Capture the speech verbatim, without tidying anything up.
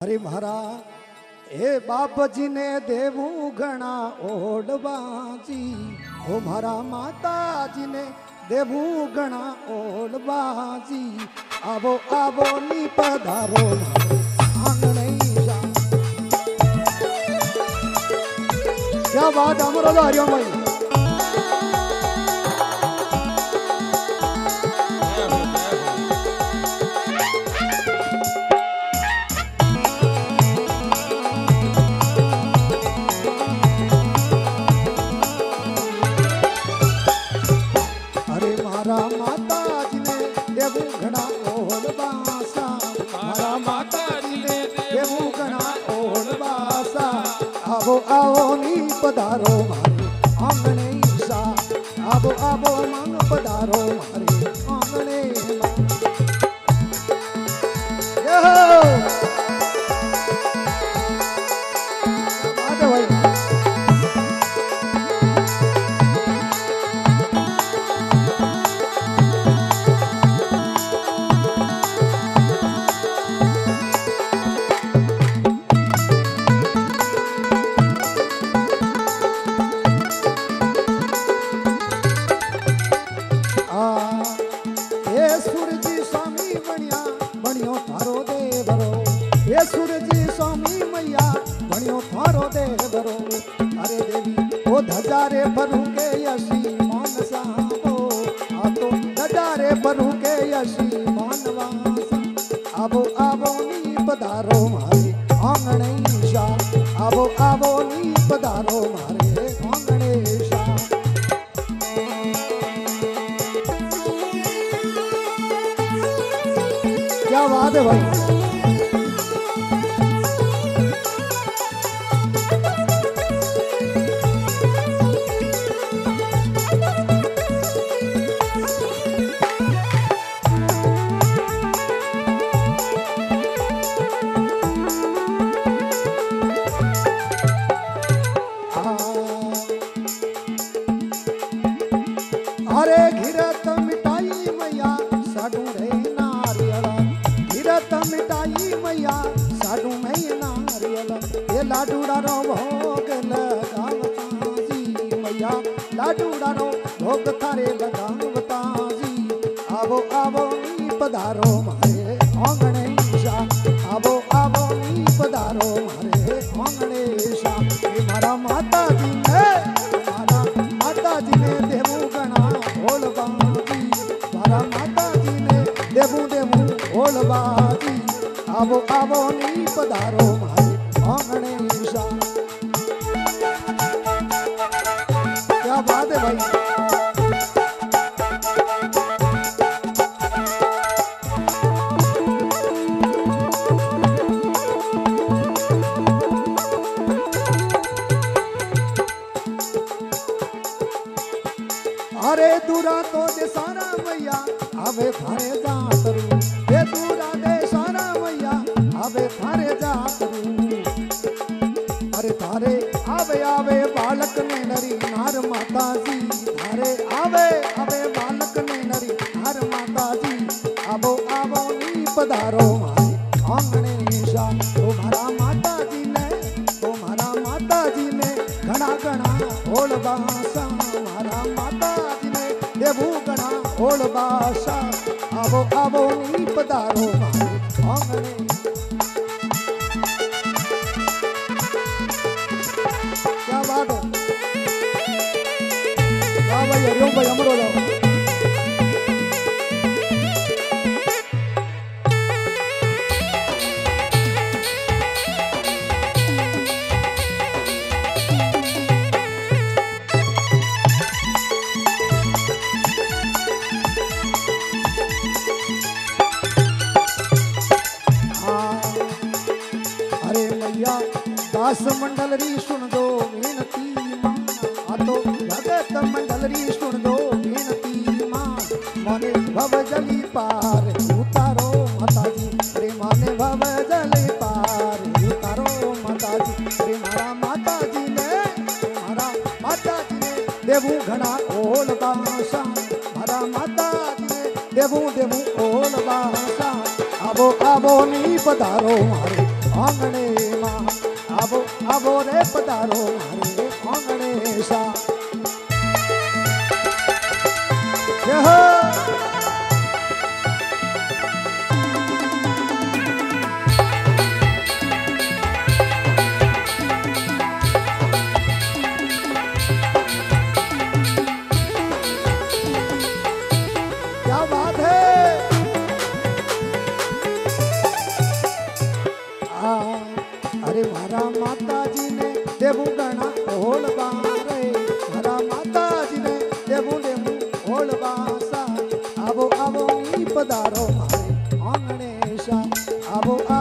अरे मारा ए बाप जी ने देवू घना ओडबाजी ओ मारा माता जी ने देवू घना ओडबाजी आवो आवो नी पधारो आंगणे क्या बात अमर हरिओम भाई। आवो आवो नी पधारो मारे आंगणे सा आवो आवो मंग पधारो मारे आंगणे अरे देवी ओ धजारे भरू के यशी मान साबो आ तो धजारे भरू के यशी मानवासा आवो आवो नी पधारो मारे आंगणे सा आवो आवो नी पधारो मारे आंगणे सा। क्या बात है भाई। अरे घिरत मिटाई मैया साडू रे नारियला घिरत मिटाई मैया साडू में नारियला ये लाडूड़ा रो भोग लगावता जी मैया लाडूड़ा रो भोग थारे लगावता जी आवो आवो नी पधारो मारे आंगणे सा आवो आवो नी पधारो मारे आंगणे सा। मारा माता जी ने मारा माता जी ने देवू गणा ओलबाजी मारा माता जी ने देवू देवू ओलबाजी आवो आवो नी पधारो मारे आंगणे सा। क्या बात है भाई। अरे दूरा तो दे सारा मैया आवे थारे जातरू ये दूरा दे सारा मैया आवे थारे जातरू अरे थारे आवे आवे बालक ने नरी नार माता जी थारे आवे आवे बालक ने नरी नार माता जी आवो आवो नी पधारो मारे आंगणे सा। तुम्हारा माता जी ने तुम्हारा माता जी ने घना घना ओलबासा मारा माता देवू गणा ओलबासा आवो आवो नी पधारो मारे आंगणे। क्या बात है। वाह भाई हरिओम भाई अमर हो जाओ। दास मंडल री सुन दो विनती मां आ तो भगत मंडल री सुन दो विनती मां माने भव जली पार उतारो माता जी रे माने भव जली पार उतारो माता जी रे मारा माता जी ने मारा माता जी ने देवू घना ओलबासा मारा माता जी ने देवू देवू ओलबासा आवो आवो नी पधारो मारे आंगणे मां आबो आबो रे पधारो मारे आंगणे सा जय हो अरे मारा माता जी ने देवू गणा ओल बारे मारा माता जी ने देवू देवू ओल बासा आबो आबो नी पधारो मारे आंगणे सा आबो